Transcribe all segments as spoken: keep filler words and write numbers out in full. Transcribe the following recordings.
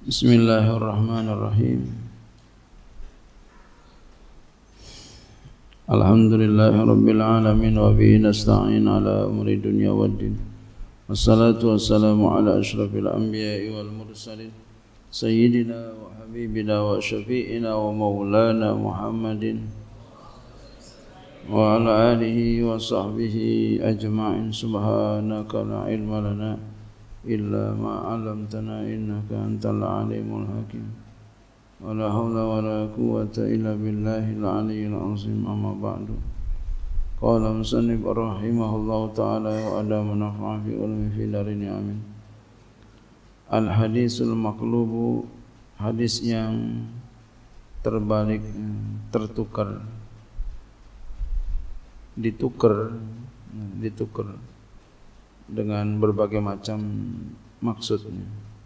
Bismillahirrahmanirrahim. Alhamdulillahi rabbil alamin wa bihi nasta'in ala umuri dunya waddin. Wassalatu wassalamu ala asyrafil anbiya'i wal mursalin sayyidina wa habibina wa syafi'ina wa maulana Muhammadin wa ala alihi wa sahbihi ajma'in. Subhanaka la ilma lana illa ma 'allamtana innaka antal alimul hakim. Wala haula wala quwwata illa billahil aliyyil azim. Amma ba'du. Qala musannif rahimahullahu ta'ala wa adama nafa'a fi ulumi fi darini amin. Al hadisul maqlubu, hadis yang terbalik, tertukar, ditukar, ditukar dengan berbagai macam maksudnya.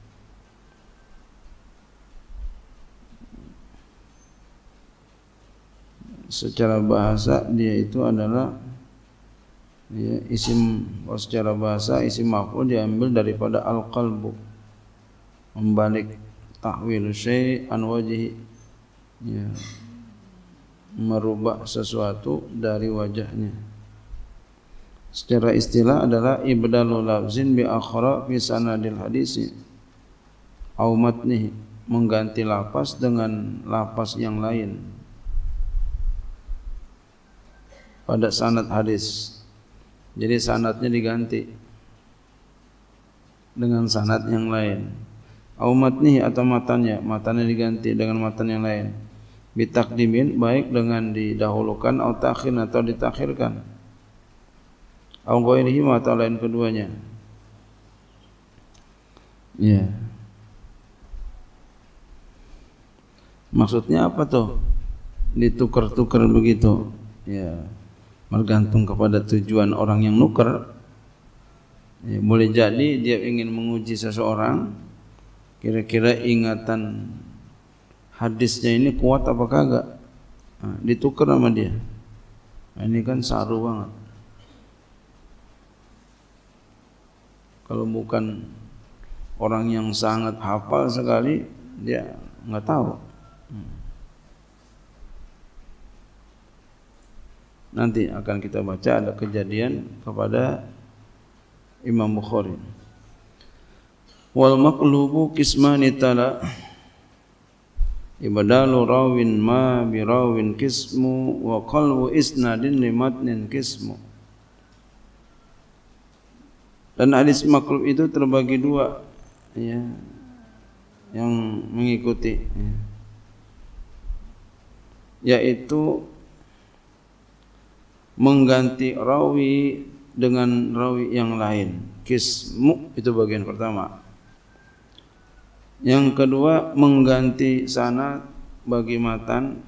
Secara bahasa dia itu adalah ya, isim, secara bahasa isim maf'ul diambil daripada al-qalbu, membalik, tahwil syai' an wajhi, ya, merubah sesuatu dari wajahnya. Secara istilah adalah ibdalu lafzin bi akhara fi sanadil hadisi au matnihi, mengganti lafaz dengan lafaz yang lain pada sanad hadis. Jadi sanadnya diganti dengan sanad yang lain. Au matnihi, atau matannya, matannya diganti dengan matan yang lain. Bitakdimin, baik dengan didahulukan, atau takhir, atau ditakhirkan. Au ghairihi, atau lain keduanya. Ya. Maksudnya apa tuh? Ditukar-tukar begitu. Ya. Bergantung kepada tujuan orang yang nuker. Ya, boleh jadi dia ingin menguji seseorang, kira-kira ingatan hadisnya ini kuat apa kagak. Nah, ditukar sama dia. Nah, ini kan saru banget. Kalau bukan orang yang sangat hafal sekali, dia nggak tahu. Nanti akan kita baca ada kejadian kepada Imam Bukhari. Wal maqlubu qismani tala ibadalu rawin ma bi rawin qismu wa qalbu isnadin li matnin qismu. Dan hadis maqlub itu terbagi dua, ya, yang mengikuti, ya, yaitu mengganti rawi dengan rawi yang lain. Qismu itu bagian pertama. Yang kedua mengganti sanad bagi matan,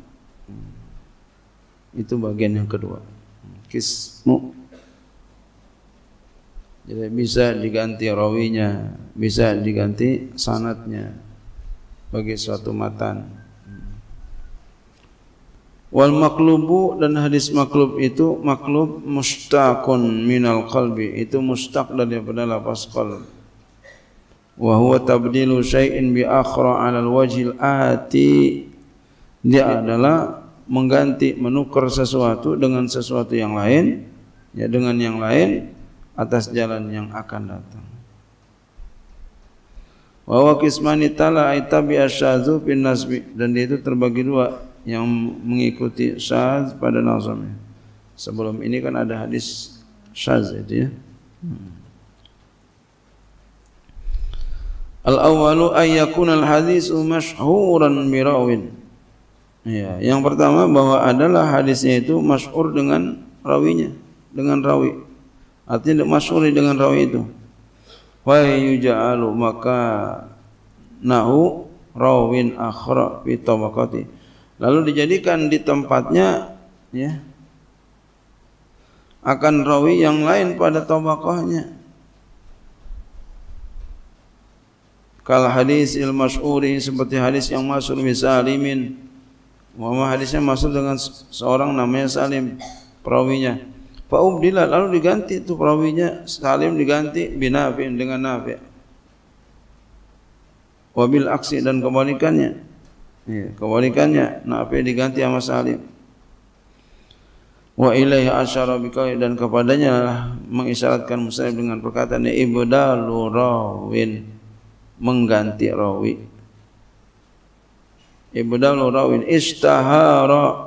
itu bagian yang kedua. Qismu. Jadi bisa diganti rawinya, bisa diganti sanadnya bagi suatu matan. Wal maqlubu, dan hadis maqlub itu, maqlub mustaqun minal qalbi, itu mustaq daripada lafaz qalb. Wa huwa tabdilu syai'in bi akhra 'ala al-wajhil ati, dia adalah mengganti, menukar sesuatu dengan sesuatu yang lain, ya, dengan yang lain atas jalan yang akan datang. Wa wa qismani tala aitabi asyadzu bin nasbi, dan dia itu terbagi dua, yang mengikuti syadz pada nazamnya. Sebelum ini kan ada hadis syadz itu, ya. Hmm. Al-awwalu ay yakuna al-hadisu masyhuran bi rawin. Ya, yang pertama bahwa adalah hadisnya itu masyhur dengan rawinya, dengan rawi. Artinya masyhur dengan rawi itu. Wa yuja'alu, maka nahu rawin akhra fi tabaqati, lalu dijadikan di tempatnya, ya, akan rawi yang lain pada tabaqahnya. Kal hadis il masyhuri, seperti hadis yang masyhur misalimin, wa hadisnya masyhur dengan seorang namanya Salim, perawinya. Fa ubdila, lalu diganti itu perawinya, Salim diganti binafi'in, dengan Nafi'. wabil aksi dan kebalikannya, ya, kebalikannya Nafi diganti sama Salim. Wa ilaihi asyara biqauli dan kepadanya mengisyaratkan musannif dengan perkataan ibdalu rawin, mengganti rawi. Ibdalu rawin istahara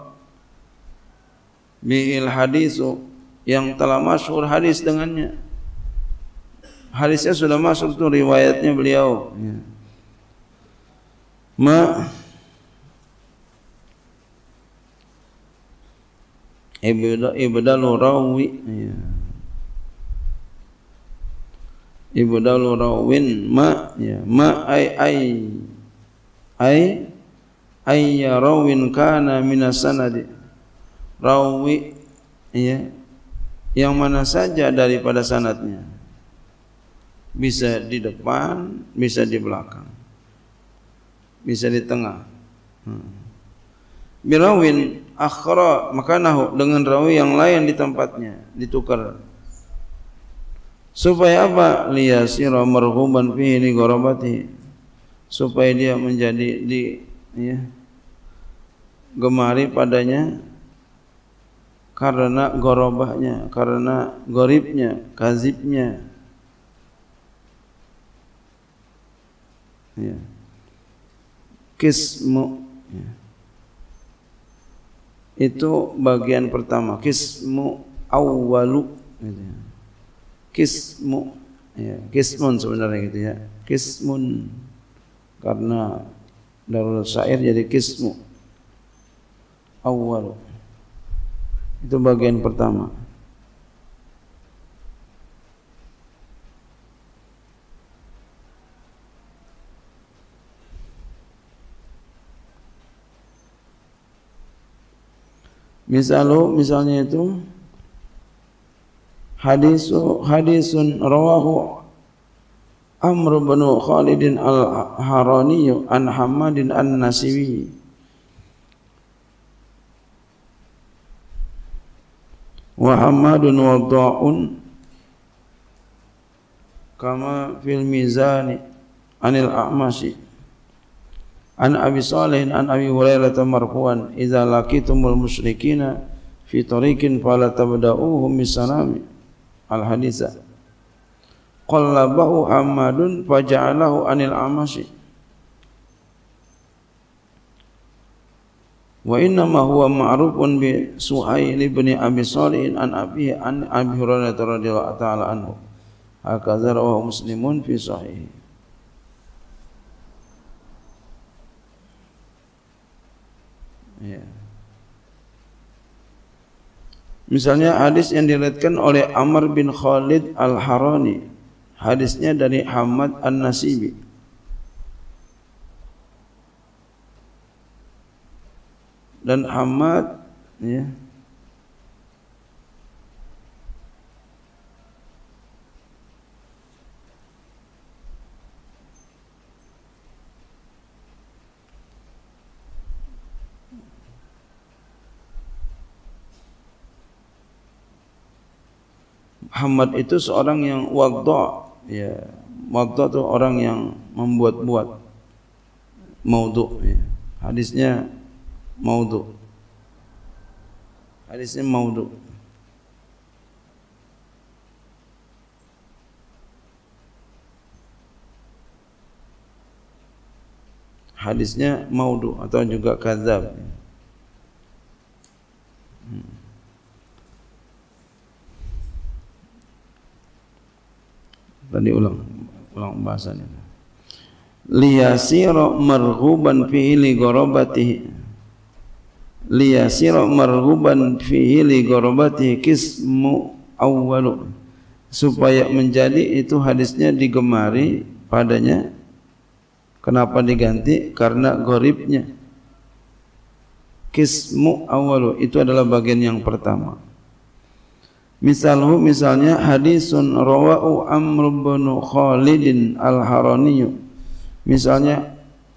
bil hadisu, yang telah masyhur hadis dengannya. Hadisnya sudah masuk tuh riwayatnya beliau. Ya. Ma ibdalu rawi, ya. Ibdalu rawin ma, ya. Ma ay ay ay ay rawin kana minas sanadi, rawi, ya, yang mana saja daripada sanadnya, bisa di depan, bisa di belakang, bisa di tengah. Hmm. Birawin akhra makanahu, dengan rawi yang lain di tempatnya, ditukar. Supaya apa? Liyasira marghuban fihi li gharabati, supaya dia menjadi di, ya, gemari padanya karena gorobahnya, karena goribnya, kazibnya. Ya. Kismu, ya, itu bagian pertama. Kismu awwalu, gitu ya. Kismu, ya, kismun sebenarnya gitu ya. Kismun, karena darurat syair jadi kismu awwalu, itu bagian pertama. Misalu, misalnya itu hadisu hadisun rawahu Amr bin Khalid al-Harani an Hamadin an-Nasiwi wa Hamadun wada'un kama fil mizani anil a'mashi an Abi Salih an Abi Hurairah marfu'an idza laqitumul musyrikina fi tariqin fala tabda'uhum bisalami al haditsa qallabahu Hamadun faja'alahu anil amashi wa inna ma huwa ma'rufun bi Suhail ibn Abi Salih an Abi an Abi Hurairah radhiyallahu ta'ala anhu hakadza rawahu Muslimun fi sahih. Ya. Misalnya hadis yang diriwayatkan oleh Amr bin Khalid al-Harani, hadisnya dari Hamad an-Nasibi. Dan Hamad, ya, Hamad itu seorang yang wadha, ya, wadha itu orang yang membuat-buat maudhu, ya. Hadisnya maudhu, hadisnya maudhu. Hadisnya maudhu atau juga kadzab. Hmm. Tadi ulang ulang bahasannya. Liyasira marghuban fihi li gharabatihi, liyasira marghuban fihi li gharabatihi kismu awwalu, supaya menjadi itu hadisnya digemari padanya. Kenapa diganti? Karena gharibnya. Kismu awwalu itu adalah bagian yang pertama. Misalhu, misalnya hadisun rawahu Amr bin Khalid al-Harani, misalnya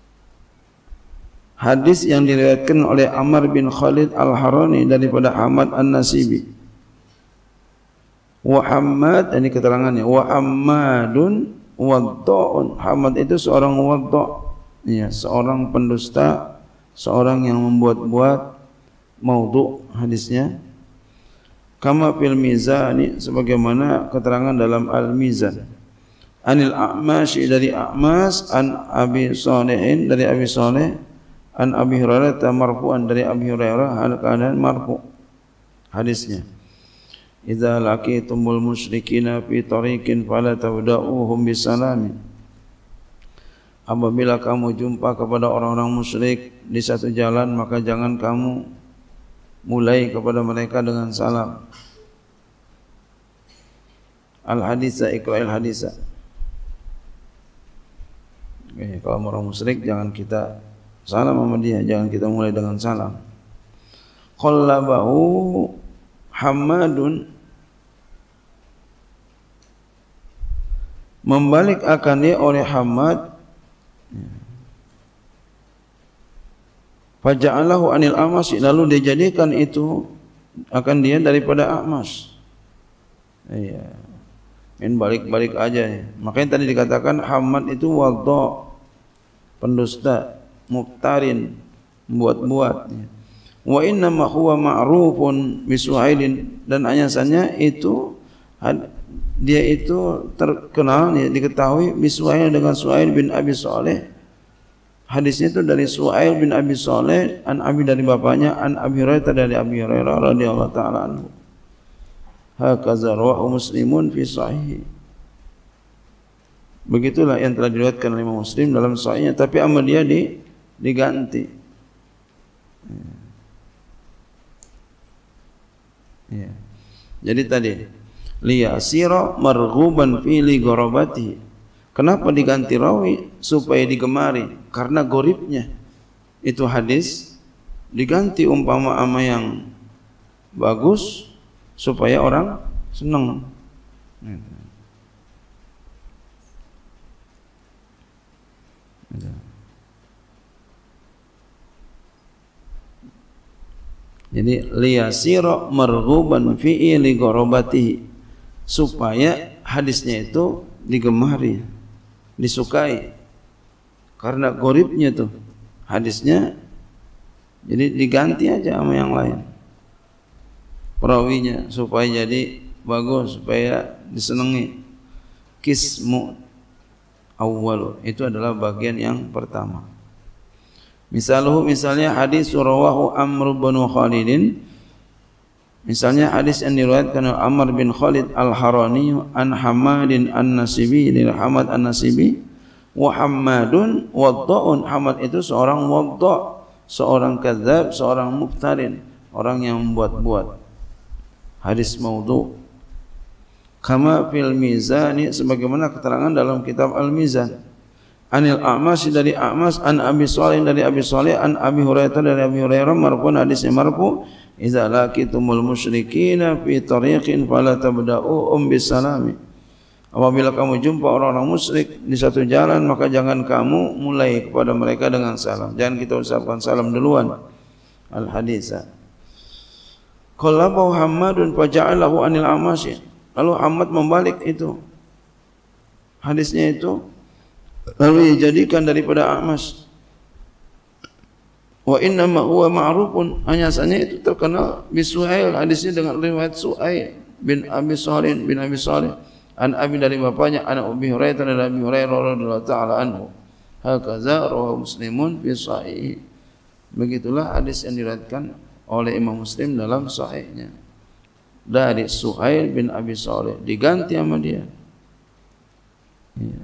hadis yang diriwayatkan oleh Amr bin Khalid al-Harani daripada Hamad an-Nasibi. Wa Hammad, ini keterangannya, wa Hammadun wadha'un. Hammad itu seorang wadha', ya, seorang pendusta, seorang yang membuat-buat maudhu' hadisnya. Kama fil mizani, sebagaimana keterangan dalam al-mizan. Anil A'mash, dari A'mas, an Abi Salihin, dari Abi Salih, an Abi Hurairah marfu'an, dari Abi Hurairah hal keadaan marfu' hadisnya. Idza laqitumul musyrikina fi tariqin fala tabda'uhum bisalamin. Apabila kamu jumpa kepada orang-orang musyrik di satu jalan, maka jangan kamu mulai kepada mereka dengan salam. Al-haditsa iqra'il haditsa. Oke, kalau orang musyrik jangan kita salam sama dia, jangan kita mulai dengan salam. Qallabahu Hammadun, membalik akan dia oleh Hammad. Faja'alahu anil A'mas, lalu dijadikan itu akan dia daripada A'mas. Iya. Main balik-balik aja ya. Makanya tadi dikatakan Hammad itu wadha', pendusta, muftarin, buat-buat. Wa inna ma huwa ma'rufun bi Suhailin, dan anyasannya itu dia itu terkenal, ya, diketahui bi Suhail dengan Suhail bin Abi Saleh. Hadisnya itu dari Suhail bin Abi Saleh, an Abi dari bapaknya, an Abi Hurairah dari Abi Hurairah radhiyallahu taala anhu. Hakaza rawahu Muslimun fi sahih. Begitulah yang telah diriwayatkan oleh Imam Muslim dalam sahihnya, tapi sama dia di, diganti. Ya. Jadi tadi liyasira marghuban fi li gharabati. Kenapa diganti rawi? Supaya digemari, karena goribnya itu hadis, diganti umpama ama yang bagus supaya orang senang. Jadi liyasira marghuban fi li gharabatihi, supaya hadisnya itu digemari, disukai, karena goribnya tuh hadisnya, jadi diganti aja sama yang lain perawinya supaya jadi bagus, supaya disenangi. Kismu awwalu, itu adalah bagian yang pertama. Misaluhu, misalnya hadis rawahu Amr bin Khalidin, misalnya hadis yang diriwayatkan oleh Amr bin Khalid Al-Harani an Hammadin An-Nasibi, dari Hamad An-Nasibi. Wa Hammadun wadda'un, Hamad itu seorang wadda', seorang kadzab, seorang muftarin, orang yang membuat-buat hadis maudhu'. Kama fil mizani, sebagaimana keterangan dalam kitab Al-Mizan. Anil A'mas, dari A'mas, an Abi Salih, dari Abi Salih, an Abi Hurairah, dari Abi Hurairah marfu', hadisnya marfu'. Idza laqitumul musyrikina fi tariqin fala tabda'uhum bisalami. Apabila kamu jumpa orang-orang musyrik di satu jalan, maka jangan kamu mulai kepada mereka dengan salam. Jangan kita ucapkan salam duluan. Al-haditsa. Qallabahu Hammadun faja'alahu anil A'mas. Lalu Hammad membalik itu hadisnya itu, lalu dijadikan daripada A'mas. Wa inna ma huwa ma'rufun, anyasannya itu terkenal bi Suhail, hadisnya dengan riwayat Suhail bin Abi Salih bin Abi Salih, an Abi dari bapaknya, an Abi Hurairah dari Abi Hurairah radhiyallahu taala anhu. Hakaza rawahu Muslimun fi sahih. Begitulah hadis yang diriwayatkan oleh Imam Muslim dalam sahihnya dari Suhail bin Abi Salih, diganti sama dia. Ya.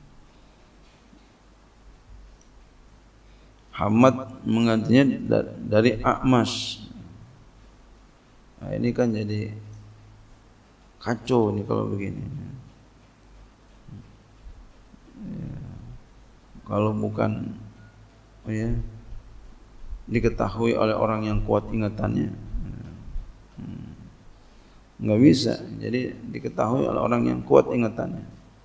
Hammad menggantinya dari A'mas. Nah, ini kan jadi kacau nih kalau begini. Ya. Kalau bukan, oh ya, diketahui oleh orang yang kuat ingatannya, hmm. nggak bisa. Jadi diketahui oleh orang yang kuat ingatannya.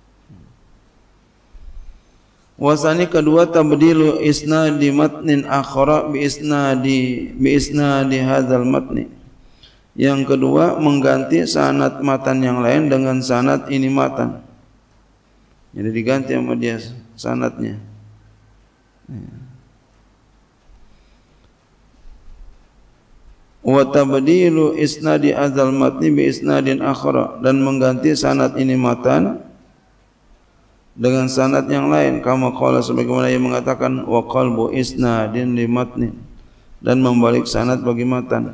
Wasani kedua, tabdilu isnadi matnin akhara bi isnadi bi isnadi hadzal matni. Yang kedua, mengganti sanad matan yang lain dengan sanad ini matan. Jadi diganti sama dia sanadnya. Wa tabdilu isnadi adzal matni bi isnadin akhara, dan mengganti sanad ini matan dengan sanad yang lain, kama qala sebagaimana ia mengatakan wa qalbu isnadin li matnin, dan membalik sanad bagi matan.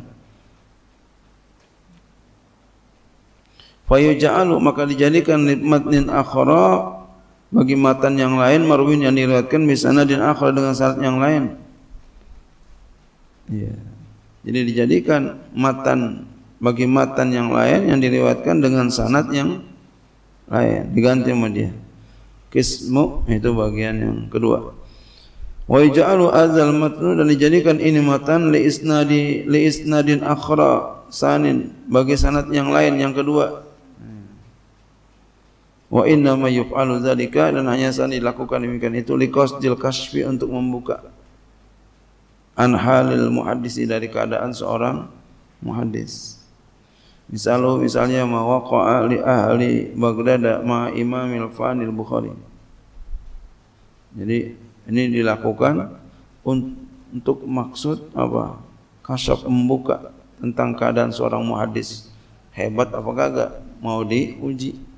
Fa yuj'alu, maka dijadikan li matnin akhara bagi matan yang lain, marwin yang diriwayatkan bi sanadin akhara dengan sanad yang lain. Ya. Yeah. Jadi dijadikan matan bagi matan yang lain yang diriwayatkan dengan sanad yang lain, diganti sama dia. Qismu itu bagian yang kedua. Wa yaj'alu adzal matnu, dan dijadikan ini matan li isnadi li isnadin akhra sanin, bagi sanad yang lain yang kedua. Wa inna ma yuf'alu dzalika, dan hanya saja dilakukan demikian itu liqasdil kasfi, untuk membuka an halil muhaddisi, dari keadaan seorang muhaddis. Misalu, misalnya ma waqa'a li ahli Baghdad ma Imamil Fanil Bukhari. Jadi ini dilakukan untuk maksud apa? Kasyaf, membuka tentang keadaan seorang muhaddis. Hebat apa kagak? Mau diuji.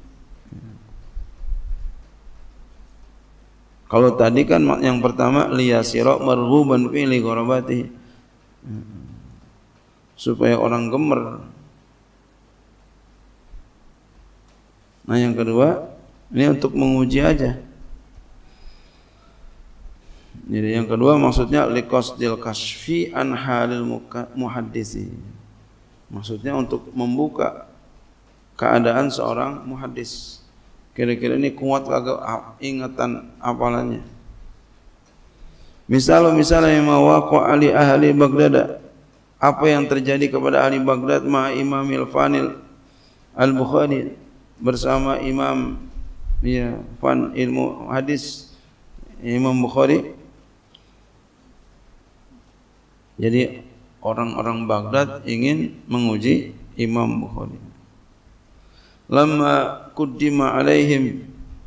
Kalau tadi kan yang pertama liyasira marghuban fi li gharabati, supaya orang gemer. Nah yang kedua ini untuk menguji aja. Jadi yang kedua maksudnya liqasdil kasfi an halil muhaddisi, maksudnya untuk membuka keadaan seorang muhaddis. Kira-kira ini kuat kagak ingatan hafalannya. Misal misalnya ma waqa ali ahli Baghdad, apa yang terjadi kepada ahli Baghdad ma Imamil Fanil Al-Bukhari, bersama imam ya fan ilmu hadis Imam Bukhari. Jadi orang-orang Baghdad ingin menguji Imam Bukhari. Lamma kuddima alaihim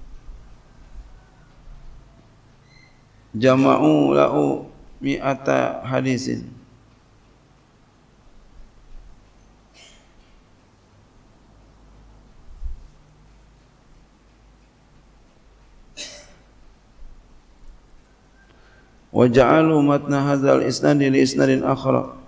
jama'u lahu mi'ata hadisin. Wa ja'alu matna hadzal isnadi li isnadin akhara.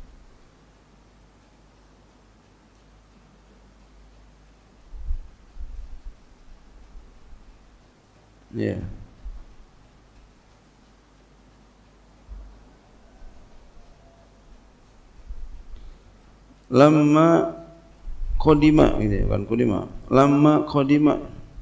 Ya. Yeah. Lamma qadima, gitu kan, qadima. Lamma qadima.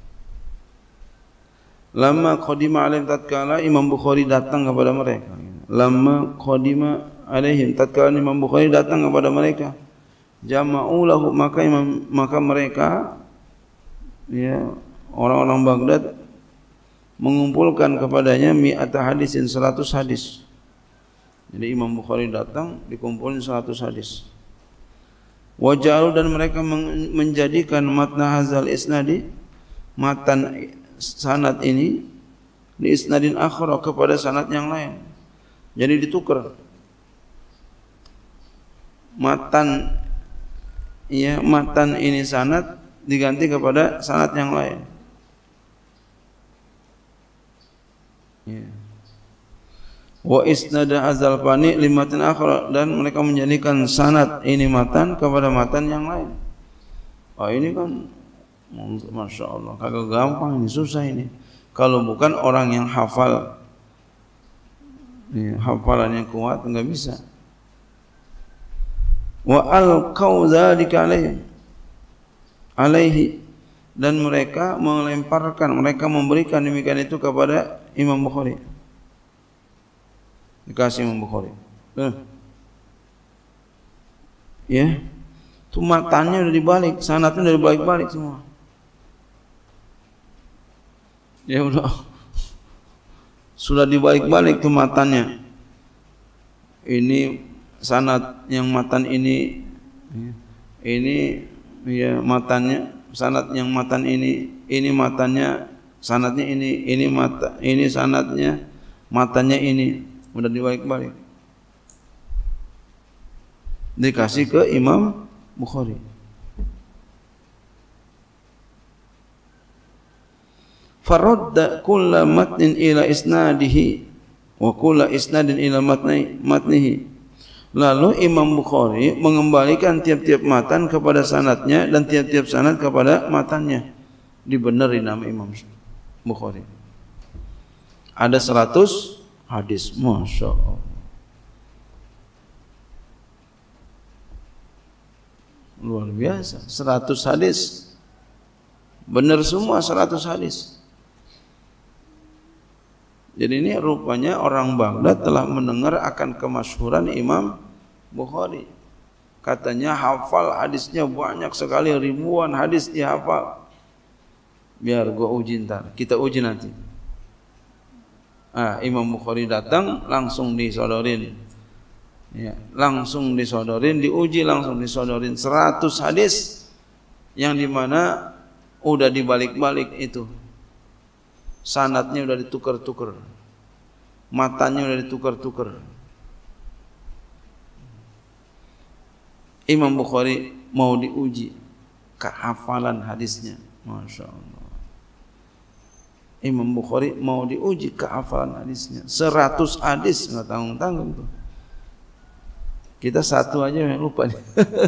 Lamma qadima alaihim, tatkala Imam Bukhari datang kepada mereka. Lamma qadima alaihim, tatkala Imam Bukhari datang kepada mereka. Jama'u lahu, maka imam, maka mereka ya orang-orang Baghdad mengumpulkan kepadanya mi'ata hadisin, seratus hadis. Jadi Imam Bukhari datang, dikumpulin seratus hadis. Wajalu, dan mereka menjadikan matna hazal isnadi, matan sanad ini, di isnadin akhara, kepada sanad yang lain. Jadi ditukar. Matan ya matan ini sanad diganti kepada sanad yang lain. Ya. Wa isnada azal fani limatin akhra, dan mereka menjadikan sanad ini matan kepada matan yang lain. Oh ini kan masya Allah, kagak gampang ini, susah ini. Kalau bukan orang yang hafal, ya, hafalannya kuat, enggak bisa. Wa alqau dzalika alaihi alaihi, dan mereka melemparkan, mereka memberikan demikian itu kepada Imam Bukhari. Dikasih Imam Bukhari. Eh. Ya. Itu matanya udah dibalik, sanadnya udah dibalik-balik semua. Ya udah. Sudah dibalik-balik tuh matanya. Ini sanad yang matan ini, ini ya matannya, sanad yang matan ini, ini matannya sanadnya ini, ini mata, ini sanadnya, matanya ini, udah dibalik-balik. Dikasih ke Imam Bukhari. Faradda kulla matnin ila isnadihi wa kulla isnadin ila matni matnihi. Lalu Imam Bukhari mengembalikan tiap-tiap matan kepada sanadnya dan tiap-tiap sanad kepada matannya. Dibenerin nama Imam Bukhari. Ada seratus hadis, Masya Allah. Luar biasa, seratus hadis. Benar semua seratus hadis. Jadi ini rupanya orang Baghdad telah mendengar akan kemasyhuran Imam Bukhari. Katanya hafal hadisnya banyak sekali, ribuan hadis dihafal. Biar gua uji ntar, kita uji nanti. Ah, Imam Bukhari datang langsung disodorin. Ya, langsung disodorin, diuji langsung disodorin seratus hadis yang dimana udah dibalik-balik itu. Sanadnya udah ditukar-tukar, matanya udah ditukar-tukar. Imam Bukhari mau diuji kehafalan hadisnya, Masya Allah. Imam Bukhari mau diuji kehafalan hadisnya, seratus hadis nggak tanggung-tanggung tuh. Kita satu aja yang lupa nih.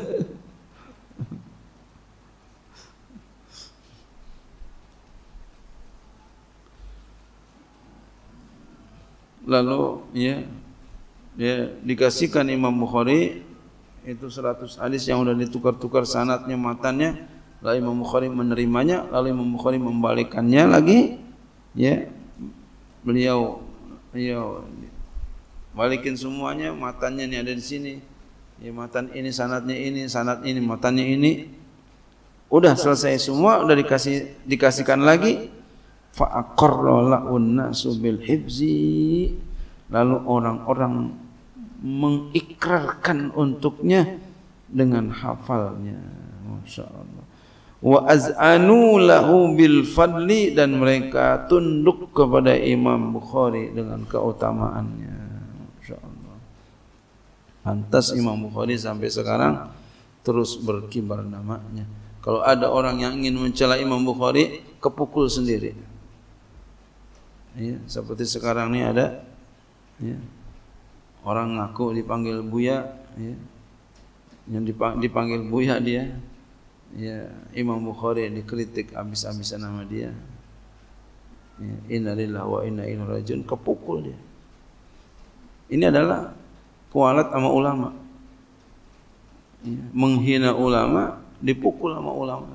Lalu ya, ya dikasihkan Imam Bukhari itu seratus hadis yang sudah ditukar-tukar sanadnya, matanya. Lalu Imam Bukhari menerimanya, lalu Imam Bukhari membalikannya lagi. Ya, beliau beliau balikin semuanya, matanya ini ada di sini. Ya, matan ini sanadnya ini, sanad ini, matanya ini. Udah selesai semua, udah dikasih dikasihkan lagi. Fa'aqarra la'un nasu bil hibzi, lalu orang-orang mengikrarkan untuknya dengan hafalnya, Masya Allah. Wa az'anu lahu bil fadli, dan mereka tunduk kepada Imam Bukhari dengan keutamaannya, Masya Allah. Pantas Imam Bukhari sampai sekarang terus berkibar namanya. Kalau ada orang yang ingin mencela Imam Bukhari, kepukul sendiri. Ya, seperti sekarang ini ada ya, orang ngaku dipanggil Buya, ya, yang dipanggil Buya dia, ya, Imam Bukhari dikritik habis-habisan nama dia. Ya, inna lillahi wa inna ilaihi rajiun, kepukul dia. Ini adalah kualat sama ulama, ya, menghina ulama, dipukul sama ulama.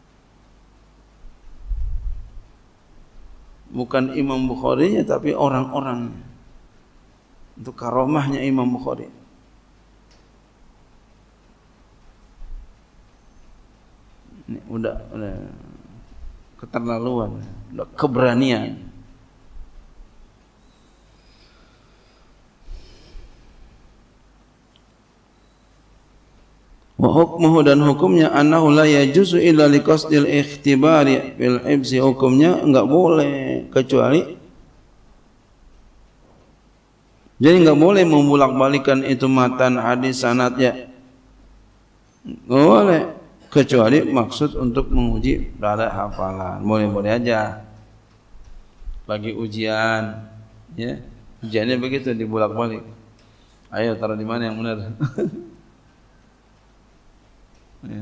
Bukan Imam Bukharinya, tapi orang-orangnya. Untuk karomahnya Imam Bukhari. Ini udah, udah keterlaluan, udah keberanian. Wa hukmuhu, dan hukumnya annahu la yajuzu illa liqasdil ikhtibari bil hibzi, hukumnya enggak boleh kecuali, jadi enggak boleh membulak-balikan itu matan hadis sanadnya, enggak boleh kecuali maksud untuk menguji terhadap hafalan. Boleh-boleh aja bagi ujian, ya, ujiannya begitu dibulak-balik. Ayo taruh di mana yang benar. Ya.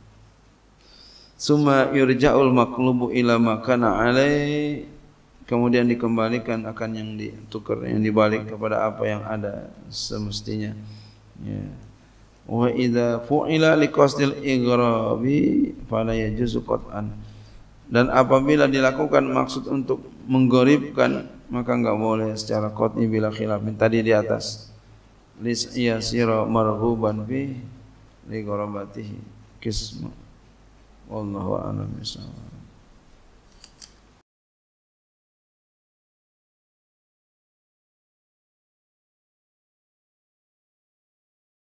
Summa yurja'ul maqlubu ila ma kana alai, kemudian dikembalikan akan yang ditukar, yang dibalik kepada apa yang ada semestinya. Ya. Wa idza fu'ila liqasdil ighrabi fala yajuzu qat'an, dan apabila dilakukan maksud untuk menggharibkan, maka enggak boleh secara qat'i bila khilafin tadi di atas. Lis yasira marghuban fi li gharabatihi kisma, wallahu a'lam bishawab.